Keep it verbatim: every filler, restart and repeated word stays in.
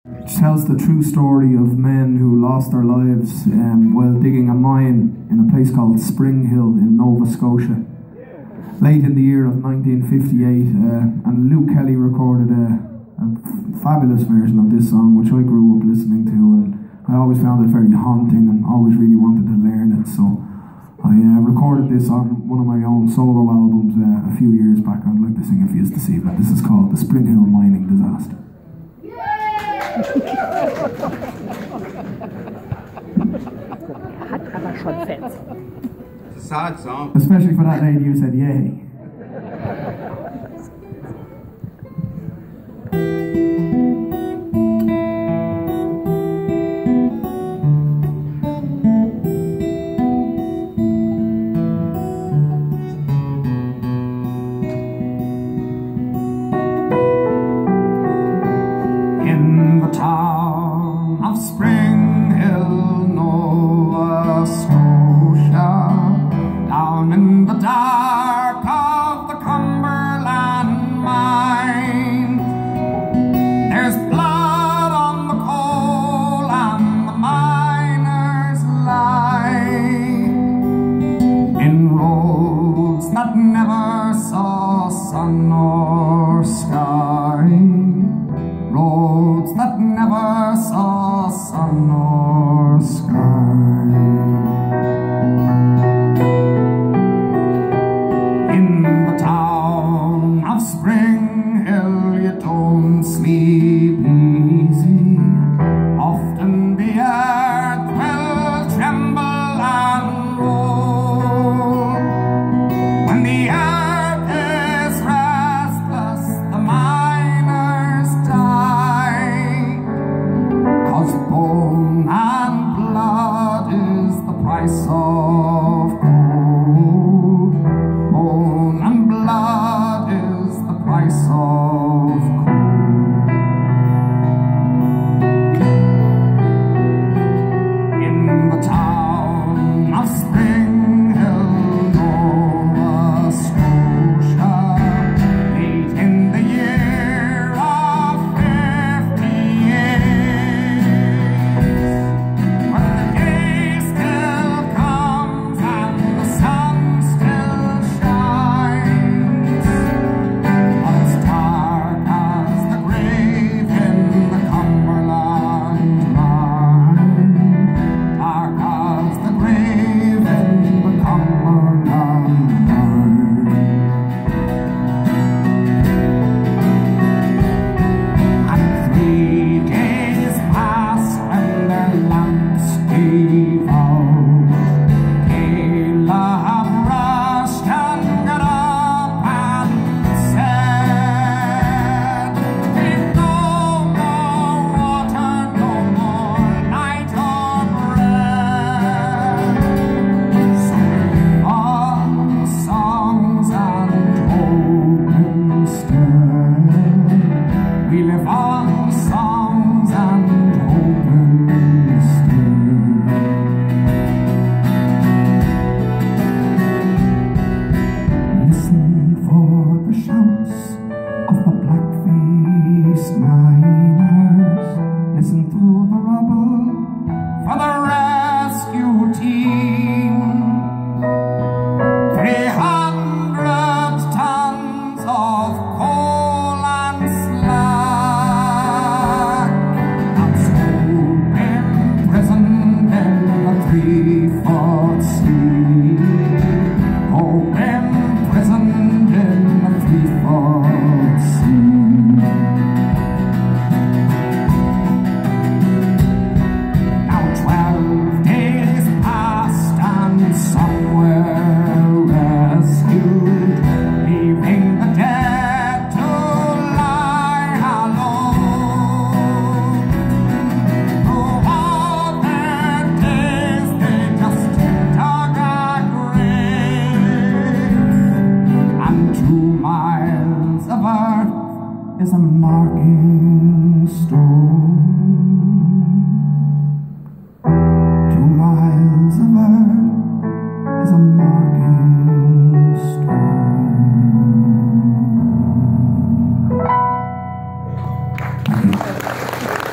It tells the true story of men who lost their lives um, while digging a mine in a place called Spring Hill in Nova Scotia. Late in the year of nineteen fifty-eight, uh, and Luke Kelly recorded a, a fabulous version of this song, which I grew up listening to, and I always found it very haunting and always really wanted to learn it. So I uh, recorded this on one of my own solo albums uh, a few years back. I'd like to sing it for you this evening. This is called The Spring Hill Mining Disaster. Hat aber schon Fans. It's a sad song. Especially for that lady who said yay. In the town of Spring Hill, Nova Scotia, down in the dark of the Cumberland mine, there's blood on the coal and the miners lie in roads that never saw sun or sky, roads that never saw sun or sky.